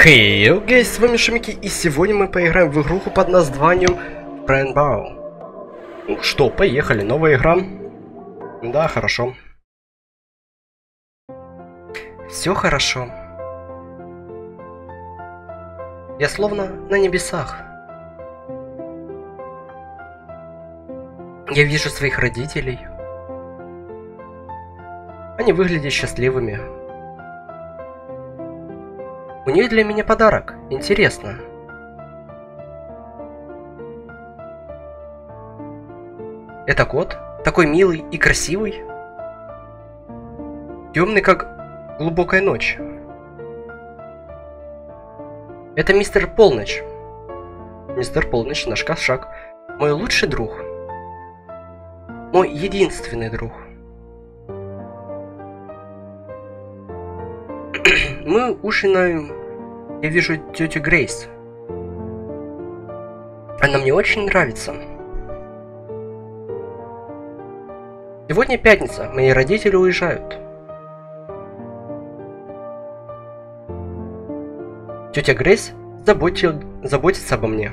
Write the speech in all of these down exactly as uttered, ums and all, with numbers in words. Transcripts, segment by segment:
Хей, окей, с вами Шамики, и сегодня мы поиграем в игруху под названием Rainbow. Ну что, поехали, новая игра. Да, хорошо. Все хорошо. Я словно на небесах. Я вижу своих родителей. Они выглядят счастливыми. У нее для меня подарок. Интересно. Это кот? Такой милый и красивый? Темный, как глубокая ночь. Это мистер Полночь. Мистер Полночь, наш кошак. Мой лучший друг. Мой единственный друг. Мы ужинаем. Я вижу тетю Грейс. Она мне очень нравится. Сегодня пятница. Мои родители уезжают. Тетя Грейс заботи... заботится обо мне.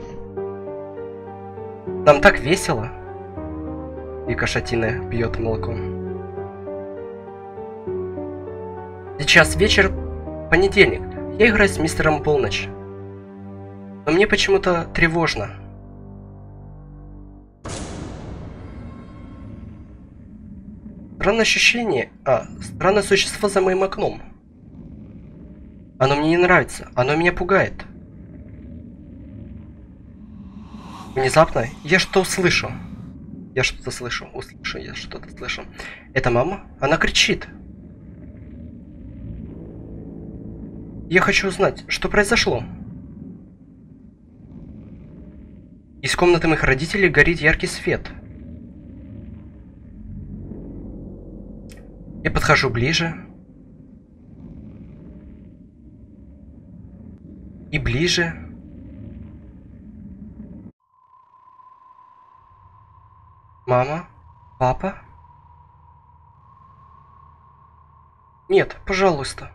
Нам так весело. И кошатина пьет молоко. Сейчас вечер, понедельник. Я играю с мистером Полночь. Но мне почему-то тревожно. Странное ощущение. А, странное существо за моим окном. Оно мне не нравится. Оно меня пугает. Внезапно я что слышу. Я что-то слышу. Услышу, я что-то слышу. Это мама? Она кричит. Я хочу узнать, что произошло. Из комнаты моих родителей горит яркий свет. Я подхожу ближе. И ближе. Мама? Папа? Нет, пожалуйста.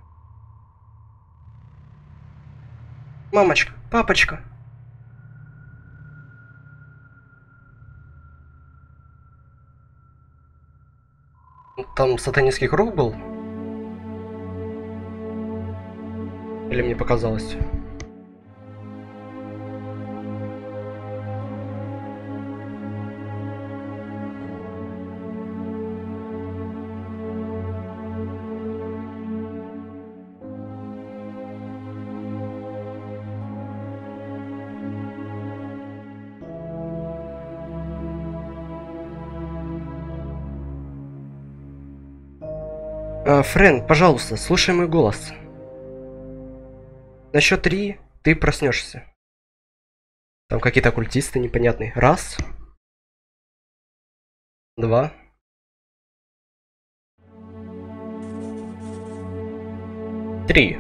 Мамочка, папочка. Там сатанинский круг был? Или мне показалось? А, Френ, пожалуйста, слушай мой голос. На счет три ты проснешься. Там какие-то оккультисты непонятные. Раз. Два. Три.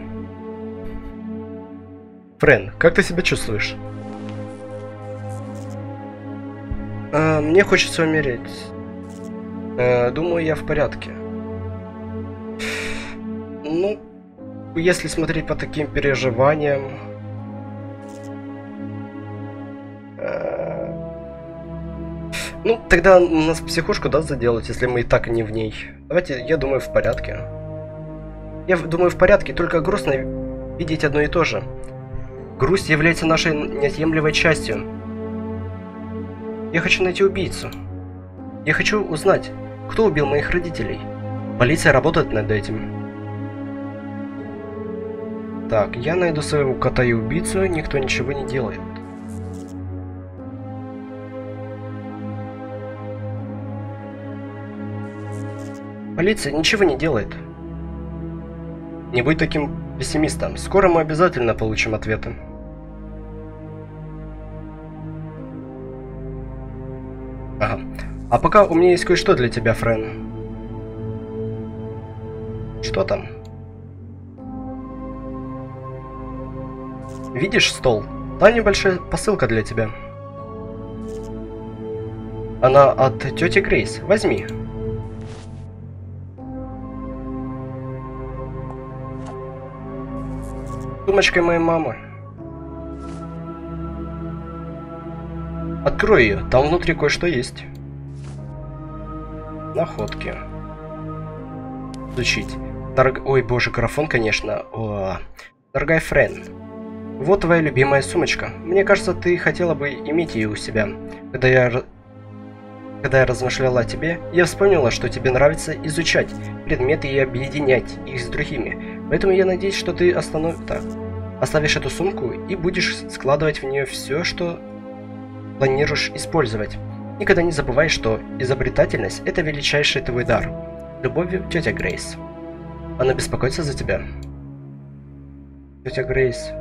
Френ, как ты себя чувствуешь? А, мне хочется умереть. А, думаю, я в порядке. Ну, если смотреть по таким переживаниям... Э, ну, тогда нас психушку, да, заделать, если мы и так не в ней. Давайте, я думаю, в порядке. Я думаю, в порядке, только грустно видеть одно и то же. Грусть является нашей неотъемлемой частью. Я хочу найти убийцу. Я хочу узнать, кто убил моих родителей. Полиция работает над этим. Так, я найду своего кота и убийцу, никто ничего не делает. Полиция ничего не делает. Не будь таким пессимистом. Скоро мы обязательно получим ответы. Ага. А пока у меня есть кое-что для тебя, Френ. Что там? Видишь стол? Там небольшая посылка для тебя. Она от тети Грейс. Возьми. Сумочкой моей мамы. Открой ее, там внутри кое-что есть. Находки. Изучить. Дорог... Ой, боже, графон, конечно. О, дорогая Френ, вот твоя любимая сумочка. Мне кажется, ты хотела бы иметь ее у себя. Когда я... Когда я размышляла о тебе, я вспомнила, что тебе нравится изучать предметы и объединять их с другими. Поэтому я надеюсь, что ты останов... так, оставишь эту сумку и будешь складывать в нее все, что планируешь использовать. Никогда не забывай, что изобретательность – это величайший твой дар. С любовью, тетя Грейс. Она беспокоится за тебя. Тетя Грейс.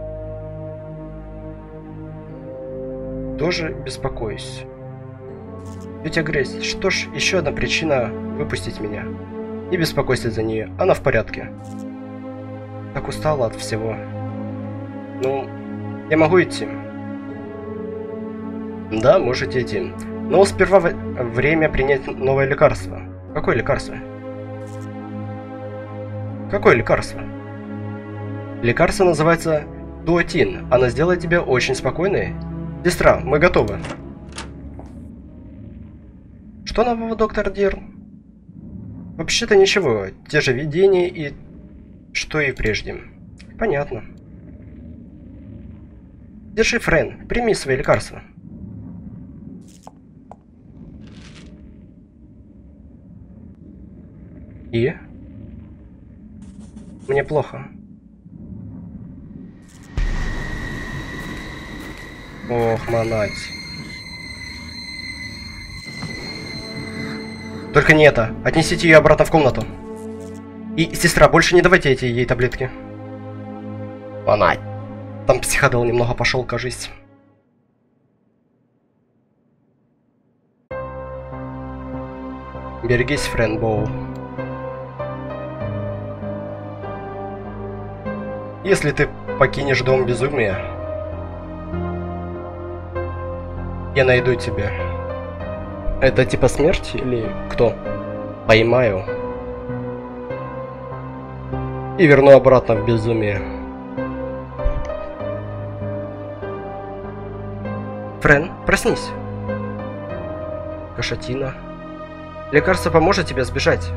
Тоже беспокоюсь. Тетя Грейс, что ж, еще одна причина выпустить меня. Не беспокойся за нее, она в порядке. Так устала от всего. Ну, я могу идти? Да, можете идти. Но сперва время принять новое лекарство. Какое лекарство? Какое лекарство? Лекарство называется дуотин. Оно сделает тебя очень спокойной. Сестра, мы готовы. Что нового, доктор Дирн? Вообще-то ничего. Те же видения и... что и прежде. Понятно. Держи, Френ. Прими свои лекарства. И? Мне плохо. Ох, манать. Только не это. Отнесите ее обратно в комнату. И, сестра, больше не давайте эти ей таблетки. Манать. Там психодел немного пошел, кажись. Берегись, Френ Боу. Если ты покинешь дом безумия, я найду тебя. Это типа смерть или кто? Поймаю. И верну обратно в безумие. Френ, проснись. Кошатина. Лекарство поможет тебе сбежать.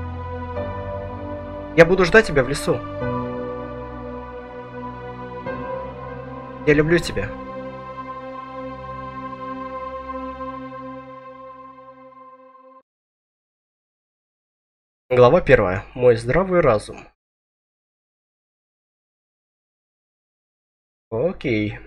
Я буду ждать тебя в лесу. Я люблю тебя. Глава первая. Мой здравый разум. Окей.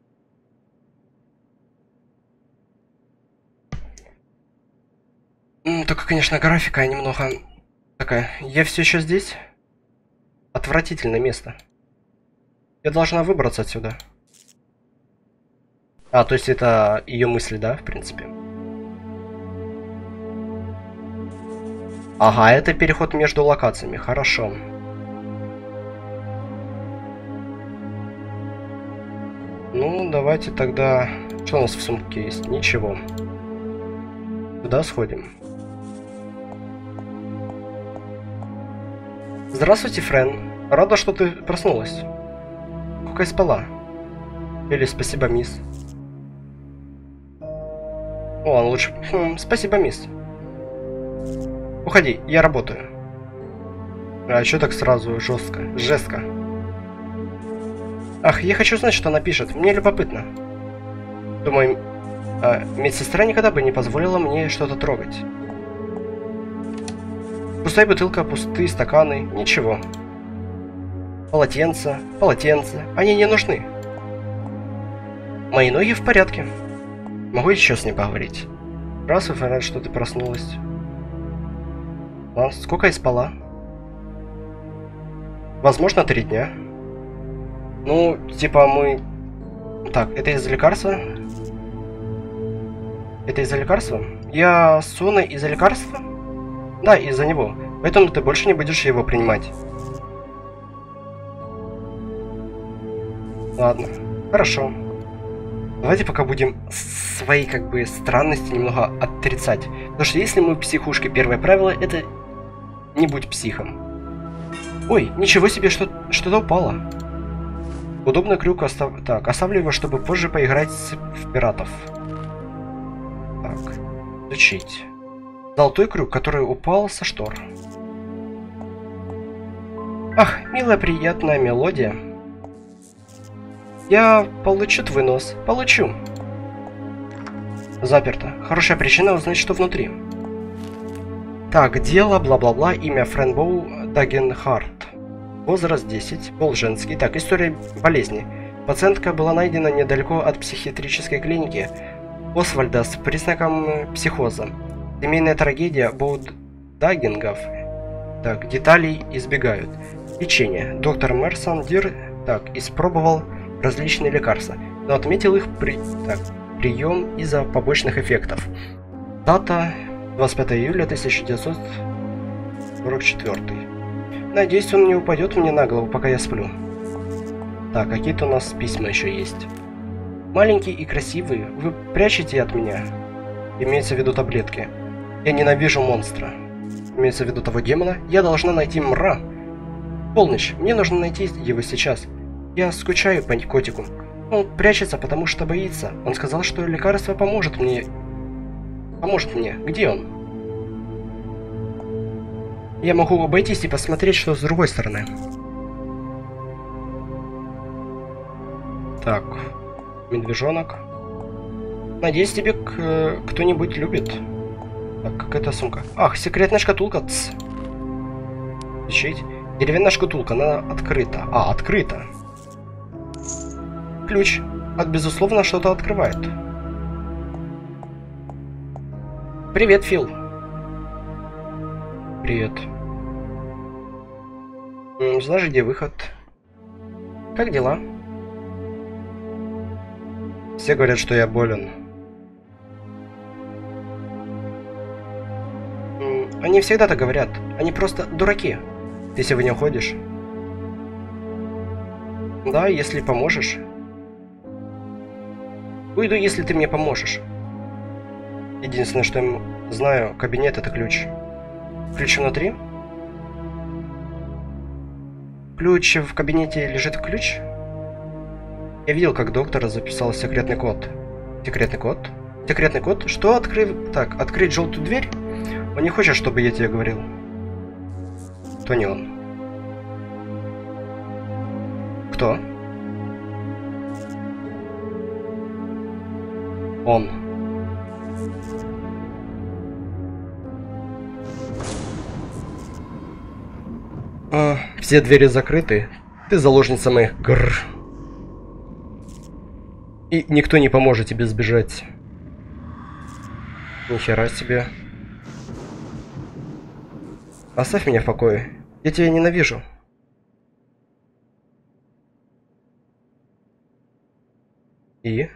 Только, конечно, графика немного такая. Я все еще здесь? Отвратительное место. Я должна выбраться отсюда. А, то есть это ее мысли, да, в принципе. Ага, это переход между локациями. Хорошо. Ну, давайте тогда... Что у нас в сумке есть? Ничего. Туда сходим. Здравствуйте, Френ. Рада, что ты проснулась. Сколько я спала? Или спасибо, мисс. О, лучше... Хм, спасибо, мисс. Уходи, я работаю. А что так сразу жестко? Жестко. Ах, я хочу знать, что она пишет. Мне любопытно. Думаю, а, медсестра никогда бы не позволила мне что-то трогать. Пустая бутылка, пустые стаканы, ничего. Полотенца, полотенца, они не нужны. Мои ноги в порядке. Могу еще с ней поговорить. Здравствуй, Френ, что ты проснулась. А, сколько я спала? Возможно, три дня. Ну, типа мы... Так, это из-за лекарства? Это из-за лекарства? Я сонный из-за лекарства? Да, из-за него. Поэтому ты больше не будешь его принимать. Ладно, хорошо. Давайте пока будем свои, как бы, странности немного отрицать. Потому что если мы в психушке, первое правило, это не будь психом. Ой, ничего себе, что что-то упало. Удобный крюк остав... Так, оставлю его, чтобы позже поиграть в пиратов. Так, изучить. Золотой крюк, который упал со штор. Ах, милая приятная мелодия. Я получу твой нос. Получу. Заперто. Хорошая причина узнать, что внутри. Так, дело, бла-бла-бла, имя Френбоу Дагенхарт. Возраст десять, пол женский. Так, история болезни. Пациентка была найдена недалеко от психиатрической клиники Освальда с признаком психоза. Семейная трагедия Боудагингов. Так, деталей избегают. Лечение. Доктор Мерсон Дир, так, испробовал различные лекарства, но отметил их при... так, прием из-за побочных эффектов. Дата двадцать пятое июля тысяча девятьсот сорок четвёртый. Надеюсь, он не упадет мне на голову, пока я сплю. Так, какие-то у нас письма еще есть. Маленькие и красивые, вы прячете от меня. Имеется в виду таблетки. Я ненавижу монстра. Имеется в виду того демона. Я должна найти Мра. Полночь, мне нужно найти его сейчас. Я скучаю по котику. Он прячется, потому что боится. Он сказал, что лекарство поможет мне. Поможет мне. Где он? Я могу обойтись и посмотреть, что с другой стороны. Так. Медвежонок. Надеюсь, тебе кто-нибудь любит. Так, какая-то сумка. Ах, секретная шкатулка. Тс. Ищите. Деревянная шкатулка, она открыта. А, открыта. Ключ. От, безусловно, что-то открывает. Привет, Фил. Привет. Знаешь, где выход? Как дела? Все говорят, что я болен. Они всегда так говорят. Они просто дураки. Ты сегодня ходишь? Да, если поможешь. Уйду, если ты мне поможешь. Единственное, что я знаю, кабинет — это ключ. Ключ внутри? Ключ в кабинете лежит ключ? Я видел, как доктор записал секретный код. Секретный код? Секретный код? Что открыть? Так, открыть желтую дверь? Он не хочет, чтобы я тебе говорил. То не он. Кто? Он. А, все двери закрыты. Ты заложница моих гррр. И никто не поможет тебе сбежать. Нихера себе. Оставь меня в покое. Я тебя ненавижу. И?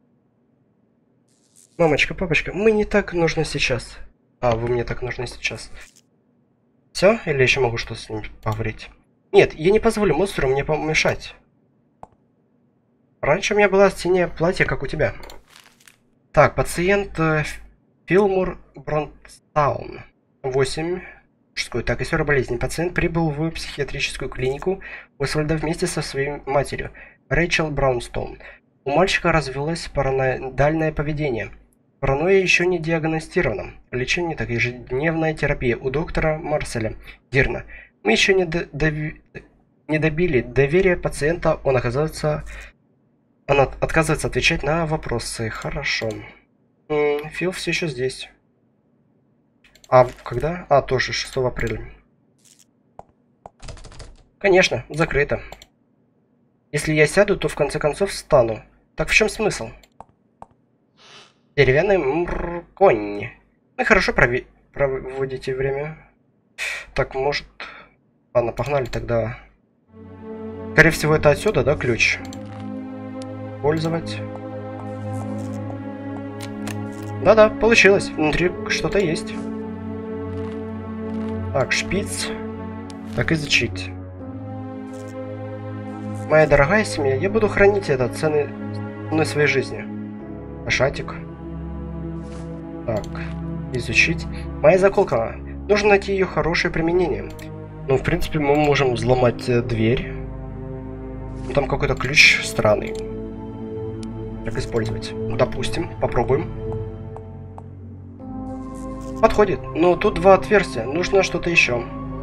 Мамочка, папочка, мы не так нужны сейчас. А, вы мне так нужны сейчас. Все? Или еще могу что-то с ним поговорить? Нет, я не позволю монстру мне помешать. Раньше у меня было синее платье, как у тебя. Так, пациент э, Филмур Бронстаун. восемь. Мужской. Так, история болезни. Пациент прибыл в психиатрическую клинику Освальда вместе со своей матерью, Рэйчел Браунстоун. У мальчика развилось параноидальное поведение. Паранойя еще не диагностирована. Лечение, так, ежедневная терапия у доктора Марселя Дирна. Мы еще не, до, дови, не добили доверия пациента, он оказывается... Он от, отказывается отвечать на вопросы. Хорошо. М-м, Фил все еще здесь. А когда? А, тоже шестого апреля. Конечно, закрыто. Если я сяду, то в конце концов встану. Так в чем смысл? Деревянный мр... конь. Ну хорошо прови... проводите время. Так, может... Ладно, погнали тогда. Скорее всего, это отсюда, да, ключ? Пользовать. Да-да, получилось. Внутри что-то есть. Так, шпиц. Так, изучить. Моя дорогая семья, я буду хранить это цены своей жизни. Шатик. Так, изучить. Моя заколка. Нужно найти ее хорошее применение. Ну, в принципе, мы можем взломать э, дверь. Ну, там какой-то ключ странный. Как использовать? Допустим, попробуем. Подходит. Но тут два отверстия. Нужно что-то еще.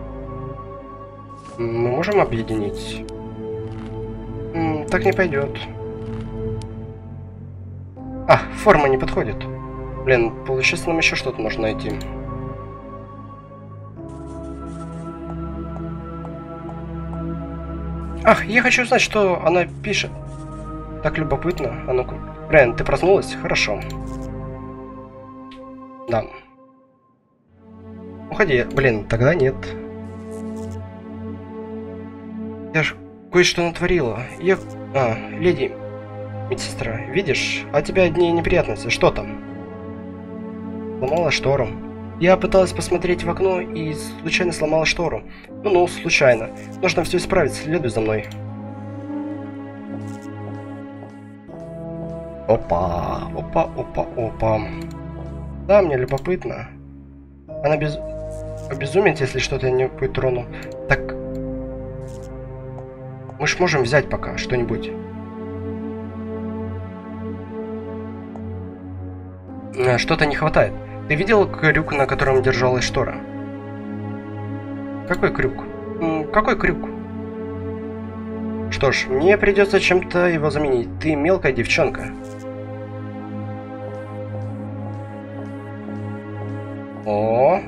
Мы можем объединить? М, так не пойдет. А, форма не подходит. Блин, получается, нам еще что-то нужно найти. Ах, я хочу знать, что она пишет. Так любопытно. А ну-ка. Брайан, ты проснулась? Хорошо. Да. Уходи. Блин, тогда нет. Я ж кое-что натворила. Я... А, леди... Медсестра, видишь? А у тебя одни неприятности. Что там? Сломала штору. Я пыталась посмотреть в окно и случайно сломала штору. Ну-ну, случайно. Нужно все исправить. Следуй за мной. Опа, опа, опа, опа. Да, мне любопытно. Она без... обезумит, если что-то не будет трону. Так... Мы ж можем взять пока что-нибудь. Что-то не хватает. Ты видел крюк, на котором держалась штора? Какой крюк? Какой крюк? Что ж, мне придется чем-то его заменить. Ты мелкая девчонка. О.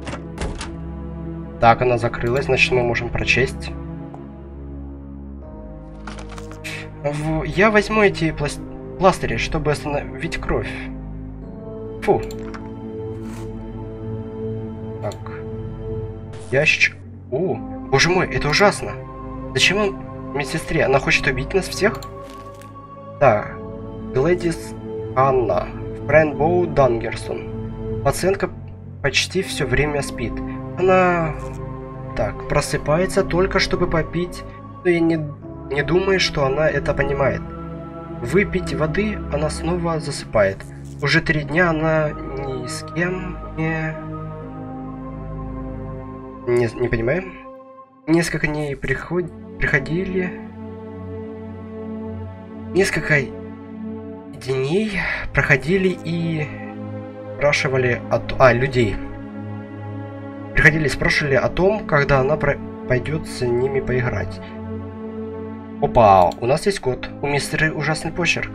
Так, она закрылась, значит, мы можем прочесть. В... Я возьму эти пласт... пластыри, чтобы остановить кровь. Фу. Так. Ящичек. О, боже мой, это ужасно. Зачем он медсестре? Она хочет убить нас всех? Да. Глэдис Анна. Фрэнбоу Дангерсон. Пациентка почти все время спит. Она... Так, просыпается только чтобы попить. Но я не, не думаю, что она это понимает. Выпить воды, она снова засыпает. Уже три дня она ни с кем не... Не, не понимаю. Несколько дней приход... приходили... Несколько дней проходили и спрашивали о... А, людей. Приходили и спрашивали о том, когда она про... пойдет с ними поиграть. Опа, у нас есть код. У мистера ужасный почерк.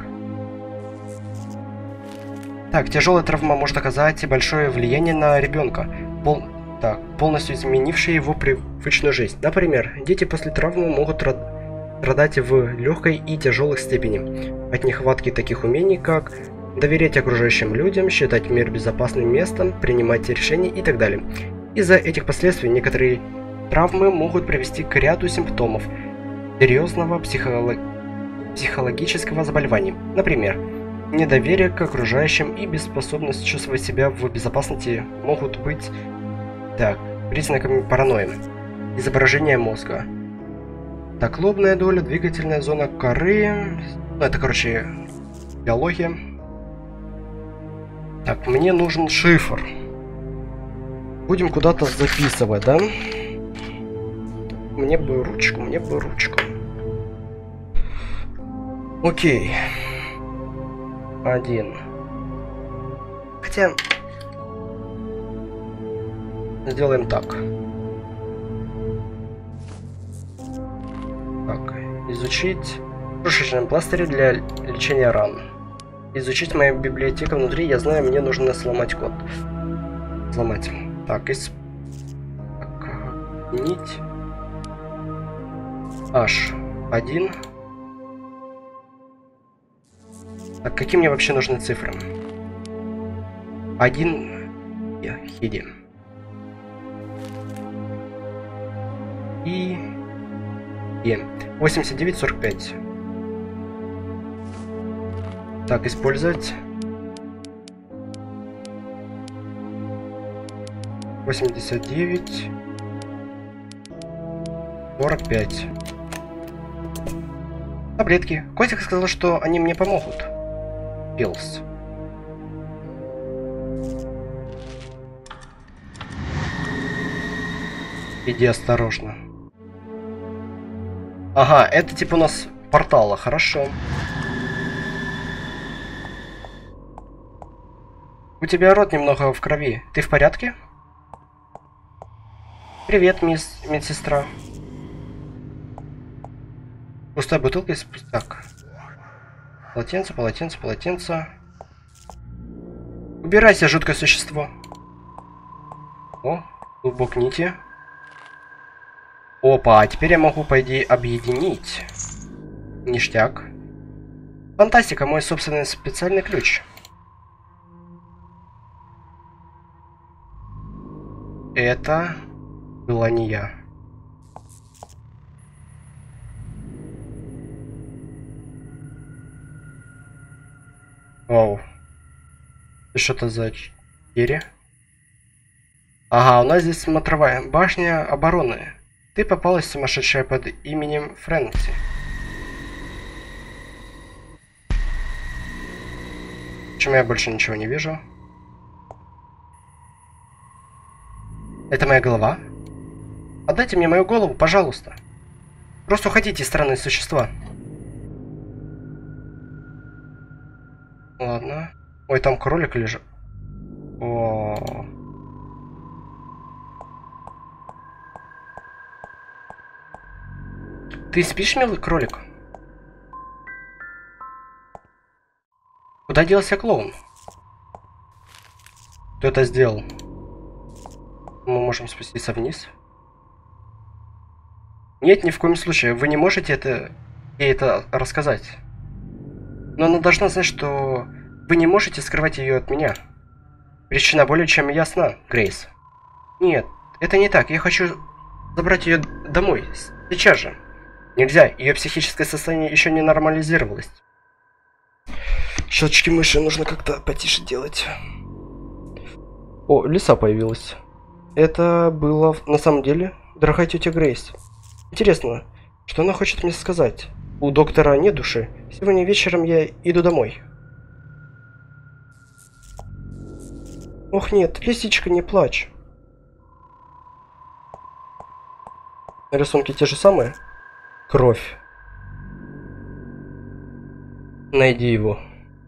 Так, тяжелая травма может оказать большое влияние на ребенка, пол... так, полностью изменившее его привычную жизнь. Например, дети после травмы могут страдать в легкой и тяжелой степени от нехватки таких умений, как доверять окружающим людям, считать мир безопасным местом, принимать решения и так далее. Из-за этих последствий некоторые травмы могут привести к ряду симптомов серьезного психолог... психологического заболевания. Например, недоверие к окружающим и беспоспособность чувствовать себя в безопасности могут быть, так, признаками паранойи. Изображение мозга. Так, лобная доля, двигательная зона коры. Ну, это, короче, биология. Так, мне нужен шифр. Будем куда-то записывать, да? Мне бы ручку, мне бы ручку. Окей. Один. Хотя... Сделаем так. Так, изучить крошечные пластыри для лечения ран. Изучить мою библиотеку внутри, я знаю, мне нужно сломать код. Сломать. Так, из... Так, нить. H один. Так, какие мне вообще нужны цифры? Один. Хиди. И... И. восемьдесят девять сорок пять. Так, использовать. восемьдесят девять сорок пять. Таблетки. Котик сказал, что они мне помогут. Пилс. Иди осторожно. Ага, это типа у нас портала, хорошо. У тебя рот немного в крови. Ты в порядке? Привет, мисс медсестра. Пустая бутылка из пустяк. Полотенце, полотенце, полотенце. Убирайся, жуткое существо. О, клубок нити. Опа, а теперь я могу, по идее, объединить. Ништяк. Фантастика, мой собственный специальный ключ. Это была не я. Вау. И что-то за двери? Ага, у нас здесь смотровая башня обороны. Ты попалась сумасшедшая под именем Фрэнси. Почему я больше ничего не вижу? Это моя голова? Отдайте мне мою голову, пожалуйста. Просто уходите, странные существа. Ладно. Ой, там кролик лежит. О. Ты спишь, милый кролик? Куда делся клоун? Кто это сделал? Мы можем спуститься вниз. Нет, ни в коем случае. Вы не можете это ей это рассказать. Но она должна знать, что вы не можете скрывать ее от меня. Причина более чем ясна, Грейс. Нет, это не так. Я хочу забрать ее домой. Сейчас же. Нельзя. Ее психическое состояние еще не нормализировалось. Щелчки мыши нужно как-то потише делать. О, лиса появилась. Это было на самом деле дорогая тетя Грейс. Интересно, что она хочет мне сказать? У доктора нет души. Сегодня вечером я иду домой. Ох нет, лисичка, не плачь. Рисунки те же самые. Кровь. Найди его.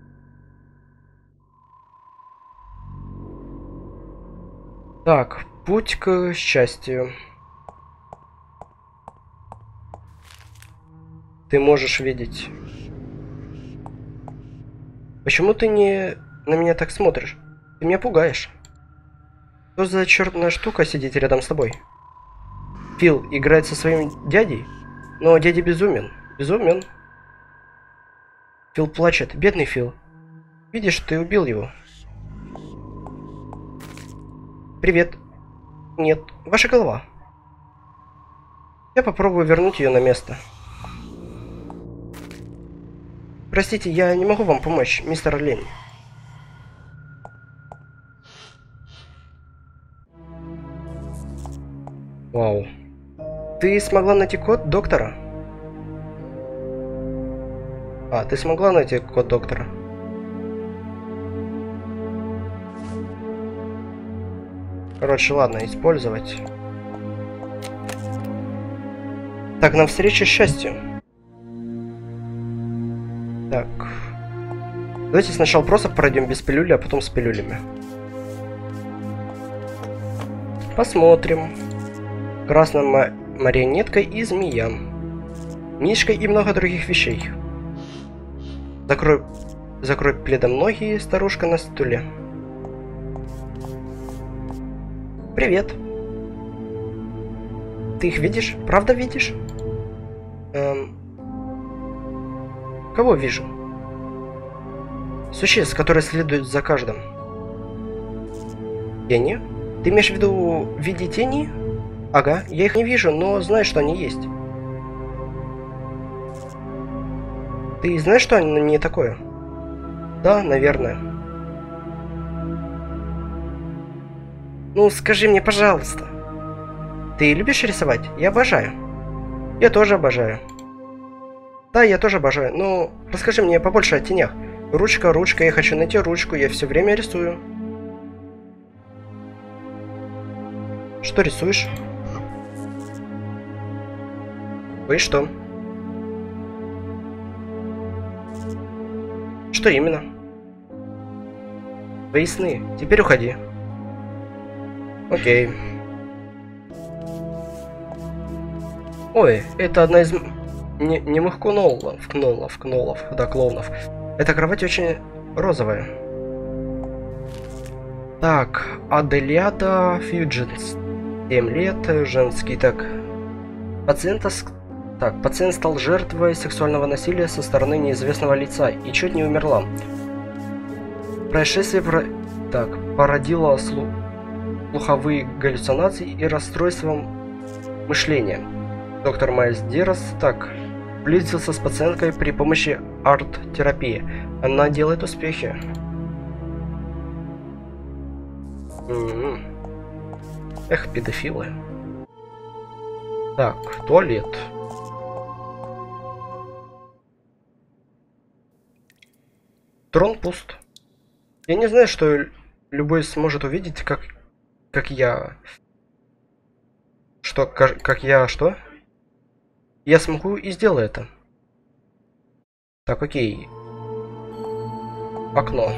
Так, путь к счастью. Ты можешь видеть. Почему ты не на меня так смотришь? Ты меня пугаешь. Что за чертная штука сидит рядом с тобой? Фил играет со своим дядей? Но дядя безумен. Безумен. Фил плачет. Бедный Фил. Видишь, ты убил его. Привет. Нет, ваша голова. Я попробую вернуть ее на место. Простите, я не могу вам помочь, мистер Лень. Вау. Ты смогла найти код доктора? А, ты смогла найти код доктора? Короче, ладно, использовать. Так, навстречу счастью. Так. Давайте сначала просто пройдем без пилюли, а потом с пилюлями. Посмотрим. Красная марионетка и змея. Мишка и много других вещей. Закрой, закрой пледом ноги, старушка на стуле. Привет. Ты их видишь? Правда видишь? Эм... Кого вижу? Существ, которые следуют за каждым. Тени? Ты имеешь в виду в виде тени? Ага, я их не вижу, но знаю, что они есть. Ты знаешь, что они не такое? Да, наверное. Ну, скажи мне, пожалуйста. Ты любишь рисовать? Я обожаю. Я тоже обожаю. Да, я тоже обожаю. Но расскажи мне побольше о тенях. Ручка, ручка, я хочу найти ручку, я все время рисую. Что рисуешь? Ой, что? Что именно? Твои сны. Теперь уходи. Окей. Ой, это одна из не, немых кнолов, кнолов, кнолов, да, клоунов. Эта кровать очень розовая. Так, Аделиада Фьюджинс. семь лет, женский, так. Пациента с... Так, пациент стал жертвой сексуального насилия со стороны неизвестного лица и чуть не умерла. Происшествие про... так, породило слу... слуховые галлюцинации и расстройство мышления. Доктор Майлз Дирос, так, близился с пациенткой при помощи арт-терапии. Она делает успехи. М-м-м. Эх, педофилы. Так, туалет. Трон пуст. Я не знаю, что любой сможет увидеть, как, как я... Что, как, как я, что? Я смогу и сделаю это. Так, окей. Окно.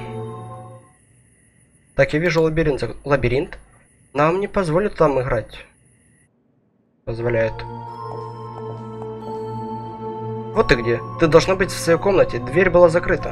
Так, я вижу лабиринт. Лабиринт? Нам не позволят там играть. Позволяет. Вот ты где. Ты должна быть в своей комнате. Дверь была закрыта.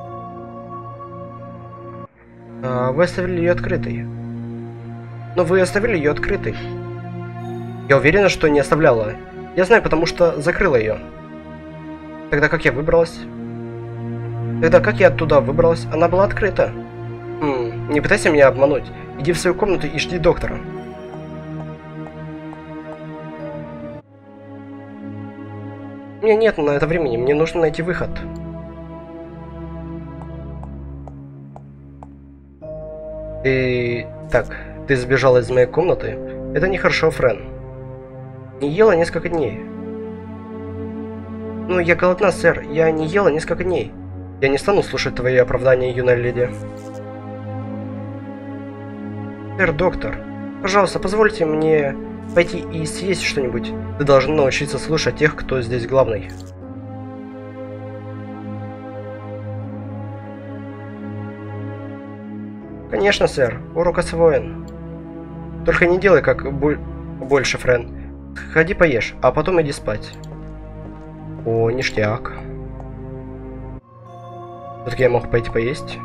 А, вы оставили ее открытой. Но вы оставили ее открытой. Я уверена, что не оставляла. Я знаю, потому что закрыла ее. Тогда как я выбралась? Тогда как я оттуда выбралась? Она была открыта. Хм, не пытайся меня обмануть. Иди в свою комнату и жди доктора. У меня нет на это времени. Мне нужно найти выход. Ты... Так, ты сбежала из моей комнаты? Это нехорошо, Френ. Не ела несколько дней. Ну, я голодна, сэр. Я не ела несколько дней. Я не стану слушать твои оправдания, юная леди. Сэр, доктор, пожалуйста, позвольте мне пойти и съесть что-нибудь. Ты должна научиться слушать тех, кто здесь главный. Конечно, сэр. Урок освоен. Только не делай как боль... больше, Френ. Ходи поешь, а потом иди спать. О, ништяк. Все-таки я мог пойти поесть.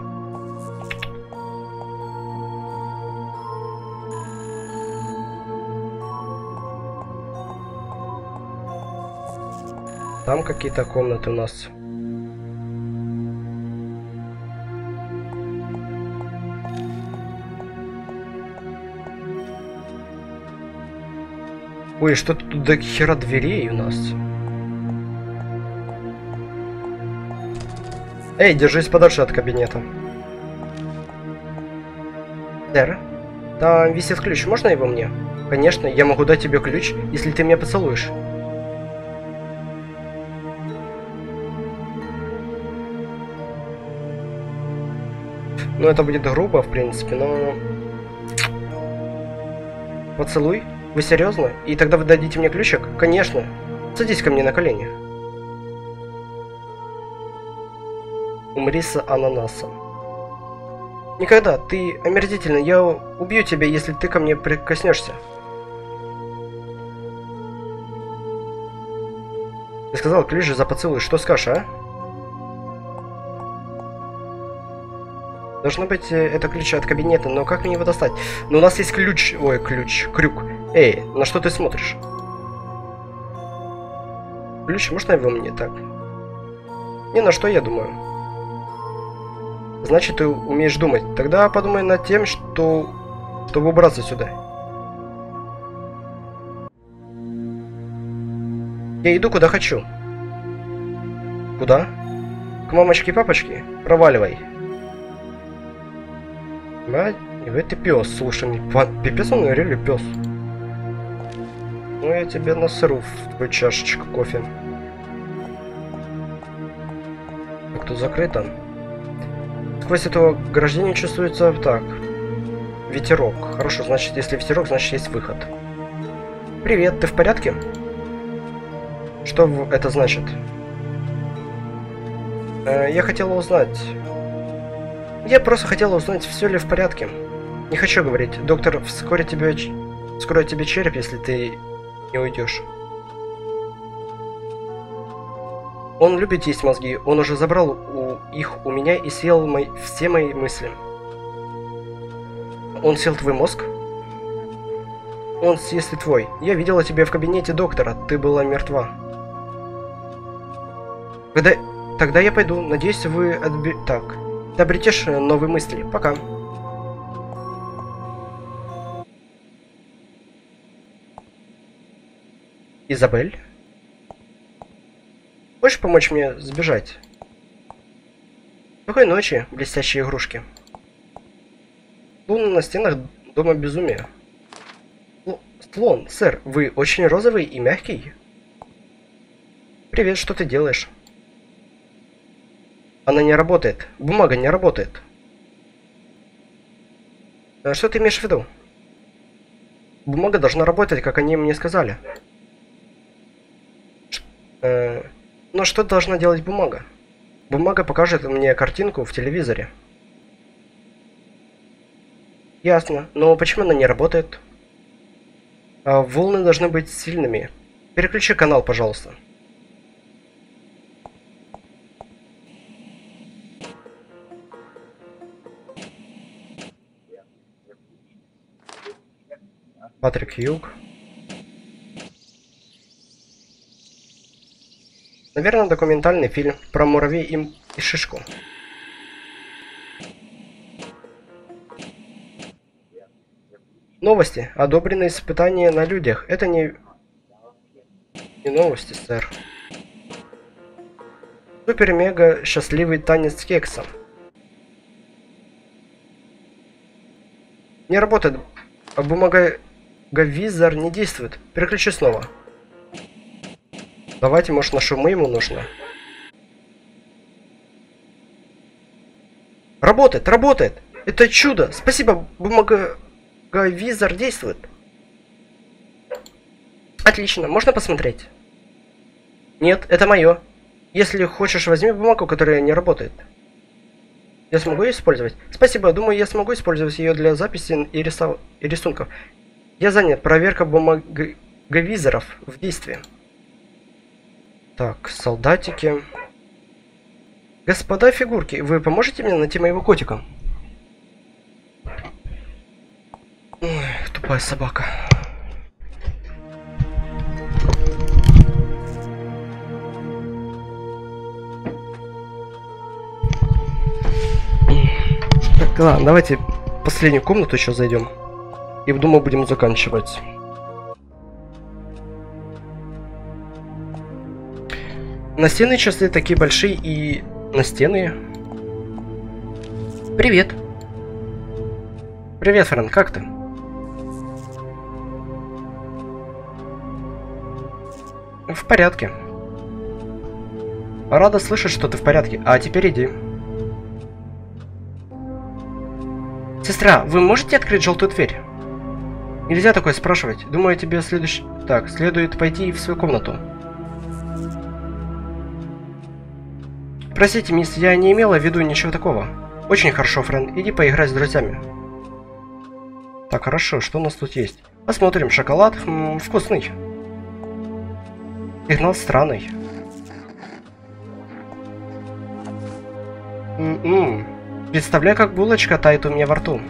Там какие-то комнаты у нас. Ой, что тут до хера дверей у нас? Эй, держись подальше от кабинета. Сэр, там висит ключ, можно его мне? Конечно, я могу дать тебе ключ, если ты меня поцелуешь. Ну, это будет грубо, в принципе, но... Поцелуй? Вы серьезно? И тогда вы дадите мне ключик? Конечно. Садись ко мне на колени. Умри с ананасом. Никогда. Ты омерзительный. Я убью тебя, если ты ко мне прикоснешься. Ты сказал ключ за поцелуй. Что скажешь, а? Должно быть, это ключ от кабинета, но как мне его достать? Но у нас есть ключ... Ой, ключ. Крюк. Эй, на что ты смотришь? Ключ, можно его мне так? Не на что, я думаю. Значит, ты умеешь думать. Тогда подумай над тем, что... чтобы убраться сюда. Я иду куда хочу. Куда? К мамочке и папочке? Проваливай. Мать, ты пес, слушай, пипец он реально пес. Ну я тебе насру в твою чашечку кофе. Так, тут закрыто. Сквозь этого ограждения чувствуется так. Ветерок. Хорошо, значит, если ветерок, значит есть выход. Привет, ты в порядке? Что это значит? Э, я хотела узнать... Я просто хотела узнать, все ли в порядке. Не хочу говорить. Доктор вскоре тебе... вскроет тебе череп, если ты не уйдешь. Он любит есть мозги. Он уже забрал у... их у меня и съел мои... все мои мысли. Он съел твой мозг? Он съест и твой. Я видела тебя в кабинете доктора. Ты была мертва. Когда... Тогда я пойду. Надеюсь, вы отбе... Так. Ты обретешь новые мысли. Пока. Изабель? Хочешь помочь мне сбежать? Спокойной ночи, блестящие игрушки. Луна на стенах дома безумия. Л Слон, сэр, вы очень розовый и мягкий. Привет, что ты делаешь? Она не работает. Бумага не работает. А что ты имеешь в виду? Бумага должна работать, как они мне сказали. Ш э Но что должна делать бумага? Бумага покажет мне картинку в телевизоре. Ясно. Но почему она не работает? А, волны должны быть сильными. Переключи канал, пожалуйста. Патрик Хьюг. Наверное, документальный фильм про муравей и, и шишку. Новости. Одобренные испытания на людях. Это не... не новости, сэр. Супер-мега счастливый танец кекса. Не работает. А бумага... Визор не действует. Переключи снова. Давайте, может, на шумы ему нужно. Работает, работает! Это чудо! Спасибо, бумага... Визор действует. Отлично, можно посмотреть? Нет, это мое. Если хочешь, возьми бумагу, которая не работает. Я смогу ее использовать? Спасибо, думаю, я смогу использовать ее для записи и, рисов... и рисунков. Я занят. Проверка бумаговизоров в действии. Так, солдатики. Господа фигурки, вы поможете мне найти моего котика? Ой, тупая собака. Так, ладно, давайте в последнюю комнату еще зайдем. И думаю, будем заканчивать. Настенные часы такие большие и настенные. Привет. Привет, Фрэн, как ты? В порядке. Рада слышать, что ты в порядке. А теперь иди. Сестра, вы можете открыть желтую дверь? Нельзя такое спрашивать. Думаю, тебе следующий... Так, следует пойти в свою комнату. Простите, мисс, я не имела в виду ничего такого. Очень хорошо, Фрэн. Иди поиграй с друзьями. Так, хорошо. Что у нас тут есть? Посмотрим. Шоколад. М-м, вкусный. Сигнал странный. М-м. Представляю, как булочка тает у меня во рту.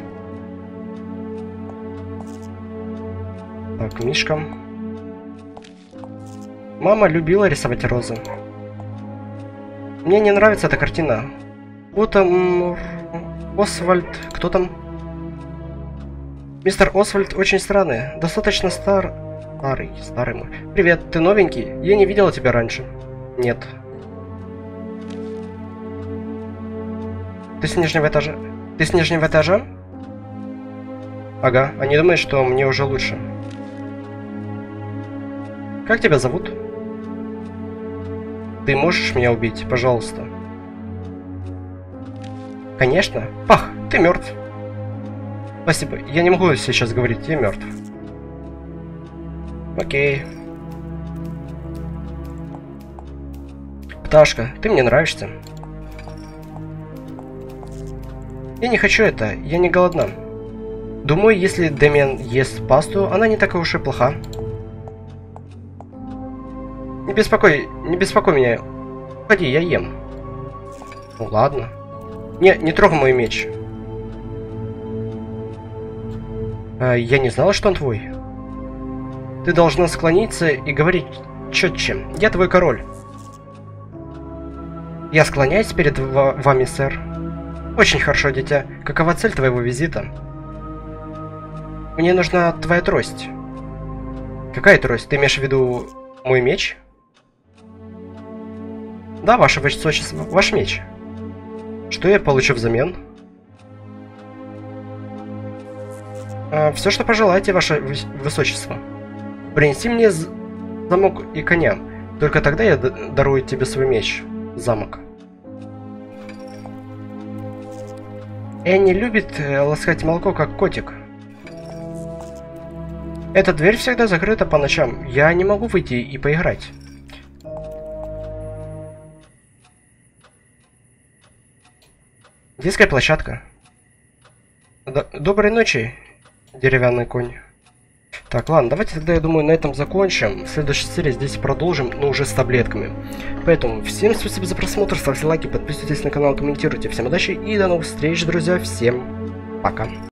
Так, Мишка. Мама любила рисовать розы. Мне не нравится эта картина. Вот там... Освальд... Кто там? Мистер Освальд очень странный. Достаточно стар... Старый. Старый мой. Привет, ты новенький? Я не видела тебя раньше. Нет. Ты с нижнего этажа? Ты с нижнего этажа? Ага, а не думаешь, что мне уже лучше? Как тебя зовут? Ты можешь меня убить, пожалуйста? Конечно. Пах, ты мертв. Спасибо. Я не могу сейчас говорить, я мертв. Окей. Пташка, ты мне нравишься. Я не хочу это, я не голодна. Думаю, если Дэмиан ест пасту, она не такая уж и плоха. Не беспокой, не беспокой меня. Уходи, я ем. Ну ладно. Не, не трогай мой меч. А, я не знала, что он твой. Ты должна склониться и говорить четче. Я твой король. Я склоняюсь перед вами, сэр. Очень хорошо, дитя. Какова цель твоего визита? Мне нужна твоя трость. Какая трость? Ты имеешь в виду мой меч? Да, ваше высочество, ваш меч. Что я получу взамен? А, все, что пожелаете, ваше высочество. Принеси мне замок и коня. Только тогда я дарую тебе свой меч. Замок. Энни любит э, ласкать молоко, как котик. Эта дверь всегда закрыта по ночам. Я не могу выйти и поиграть. Детская площадка. Д- Доброй ночи, деревянный конь. Так, ладно, давайте тогда, я думаю, на этом закончим. В следующей серии здесь продолжим, но уже с таблетками. Поэтому всем спасибо за просмотр, ставьте лайки, подписывайтесь на канал, комментируйте. Всем удачи и до новых встреч, друзья. Всем пока.